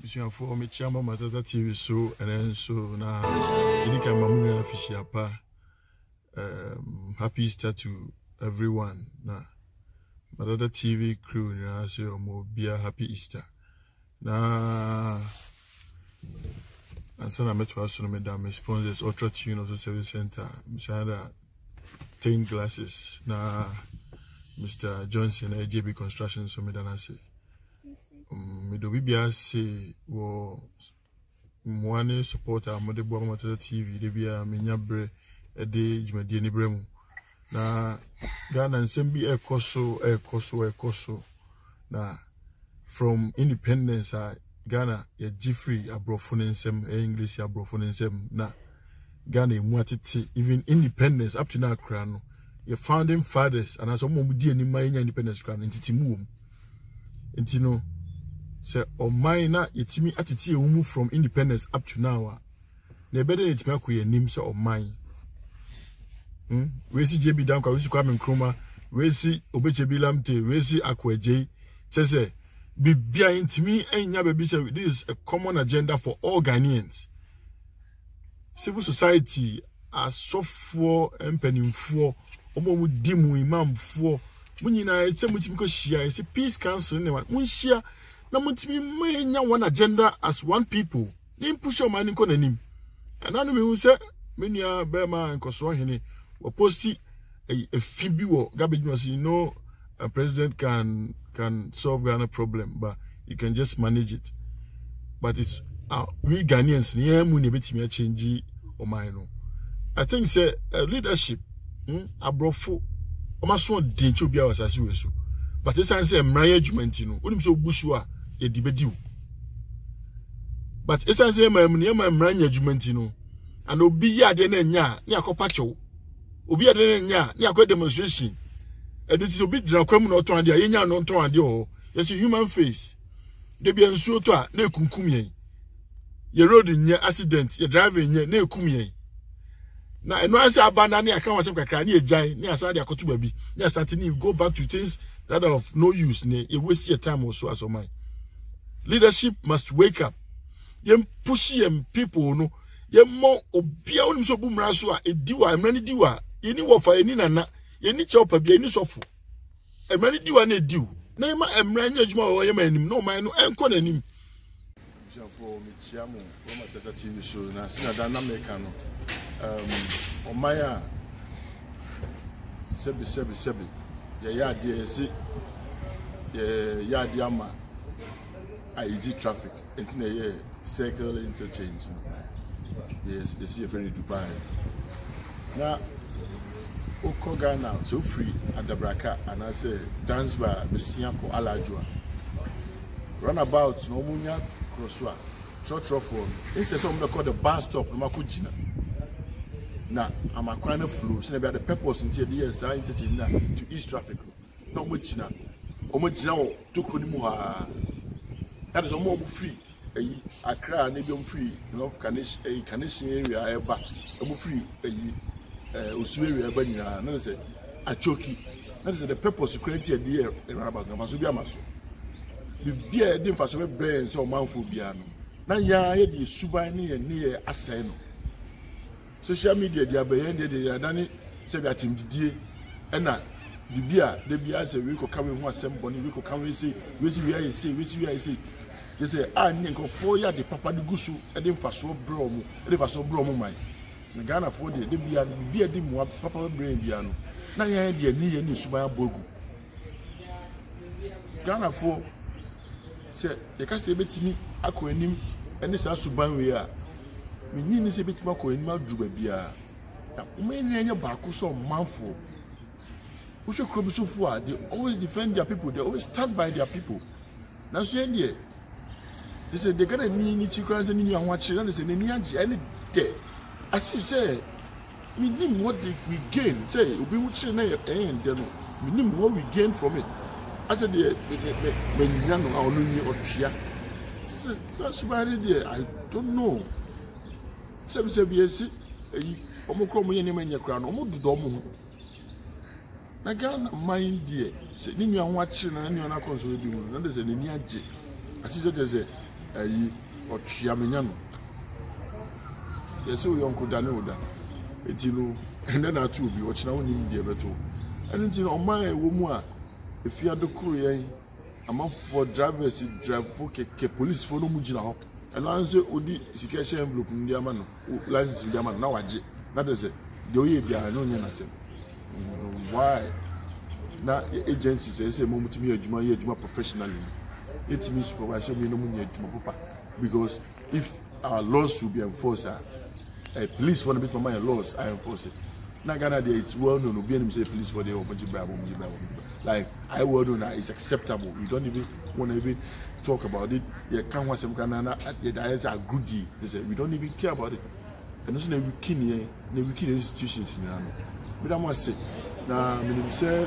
for me, Chama Matata TV so, and then so now, Idika Mamuna Fishiapa. Happy Easter to everyone. Now, Matata TV crew, now, so be a happy Easter. Now, and so I met to us on my sponsors, Ultra Tune of the Service Center, Mr. 10 glasses. Now, Mr. Johnson, AJB Construction, so me dana say. Me do bibia say wo mwane supporter mo de bo Matata TV de bia me nyabre e de djumadi ni bremu na Ghana nsem bi ekoso na from independence Ghana ya Jeffrey abrofo nsem English abrofo nsem na Ghana emu atete even independence up to now kra no your founding fathers and as mo di ani man independence kra no ntitimu wom ntino say o mine na yetimi atete ewumu from independence up to now na ebede yetimi akoye nim say o mine we see JB Dankwa we see Kwame Nkrumah we see Obechebi Lamte we see Akwaje say bibia intimi enya baby say this is a common agenda for all Ghanaians. Civil society asofo empanimfo omo mu dimu imamfo munyina ese mutimi ko shia ese peace council ne wan munshia na mutimi menya one agenda as one people nim push o man ko nanim ananu me hu se menua bema nkoso hene we posti a fibi wo garbage was a president can solve Ghana problem but you can just manage it but it's we Ghanaians near mu ne betimi change o man no I think say leadership abrofo o maso din che obi awasase wesu but this say emran adwumenti no onim so busu a ye dibedi but this say emran adwumenti no and obi ya de na nya ni akopa chew obi ya de na nya ni akwa demonstration eduti obi dira kwam na oton ade a yenya no oton ade o yes human face de bia nsuo to a na ekunkum yen ye road nya accident ye driver nya na ekum yen na eno anse abana na aka wasem kakra na ejai na asa de akoto babi na start ni go back to things that are of no use ne you waste your time also as o man. Leadership must wake up. Yem push yem people no yem mo obia onim so bumra so a ediwa emrani diwa yeni wofa yeni nana yeni chopa bia yeni sofo emrani diwa na ediw na yema emrani adwuma wo yema anim no man no enko na anim for me chiamo Matata TV show na sinada na meka no omaya sebi ya de esi ya de ama easy traffic entina ye circle interchange yes they see a friend Dubai na oko Ghana so free adabraka and I say dance bar besiako alajua runabout no munya crosswa trotro for instead some they call the bus stop no makujina na amakwana flow so be the purpose into the yes interchange na to east traffic no mujina omujina o tokro ni mu ha that is more free Accra na be free North Canadian area eba e free Osu area eba nyina na say achoki that is the purpose create the about na so bi amaso bibia e dey faso be brain so manfo bia no na ya ye dey suban ne asai no social media dey abaye dey adani say bi atimdidie na bibia de bia say we ko kawe ho asem boni we ko kawe say we see we are say they say nko for ya de papa de gusu e dey faso bro mu e dey faso bro mu man na Ghana for de bia de mu papa brain bia no na ya de ani ye ni suban abogu Ghana for say they can say betimi akọ anim ene sa suban we a menyi ni say betimi akọ anim adu ba bia na umeni anya ba ko so manfo who should come so far they always defend their people they always stand by their people na so end there they say they gonna ni chikran say ni anwa chire na say ni age any day as you say minim what we gain say obi mu chire na end there no minim what we gain from it I said the menyano a onu ni otwia so subari there I don't know say bi esi eyi omukro mu ye ni manya kra no omududo omu na Ghana mind there say ni nwa chire na ni ona konso bi mu na say ni age as you say or Chiaminiano. Yes, so young Kodanoda. It's and then I too be watching now in the better. And it's on my woman. If you are the crew, I'm up for drivers, drive for police for no mujina. And I answer Odi Sikasha envelope in the man, license in the man. Now I did. That is it. The way they are known, why? Now, agency says a moment to me, a Juma professionally. It means supervisor, me no money, Juma, because if our laws should be enforced, police for the bit of my laws, I enforce it. Now, Ghana, it's well known, be say police for the open. Like, I well known, it's acceptable. You don't even want to even talk about it. You can't want some Ghana, it's a good deal. They say, we don't even care about it. And also, we can't institutions in Ghana. But I must say, now, I say,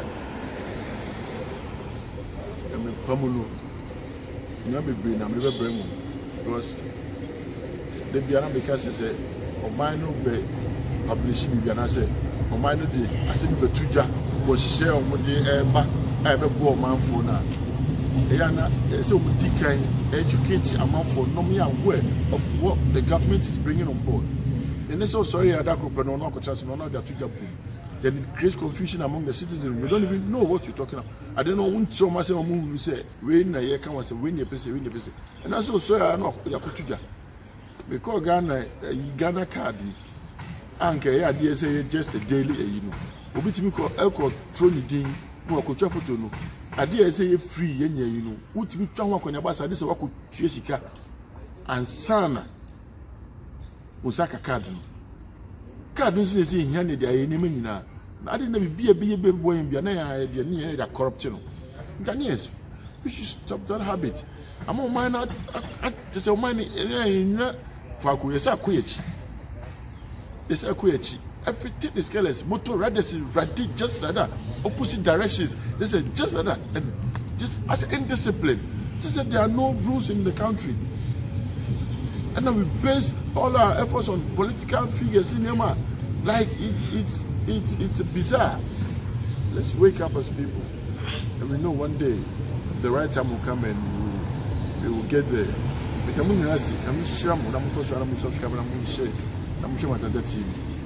I'm a Pamuno. You know, I'm a brain because the Biana because I say, or mine no be publishing Biana say, or mine no day. I said, but Tuja was share on the back. I have a poor man for now. Ayana, so we can educate a man for no me aware of what the government is bringing on board. And it's so sorry, I don't know, no, that Tuja boom. Then it creates confusion among the citizens. We don't even know what you're talking about. I don't know when so much who say, when a year comes, when you pay, and that's also I know Yakutuja. Because Ghana card, Anke, DSA just a daily, you know. Obitimi call Elco Trony D, no, could travel to know. I DSA free, you know. Would you try one on your bus? I just walk with Jessica and Sana Osaka card. Don't say here they are enemy now. I didn't be a boy and be near corruption. Yes, we should stop that habit. I'm on mine out just a money in Faku. Yes, I quit. Yes, I quit. Everything is careless. Motor riders is just like that. Opposite directions. They say just like that. And just as indiscipline. Just that there are no rules in the country. And then we base all our efforts on political figures in Yama. Like it's bizarre. Let's wake up as people. And we know one day the right time will come and we will get there. I'm sure I'm subscribing, I'm share, I'm sure I'm TV.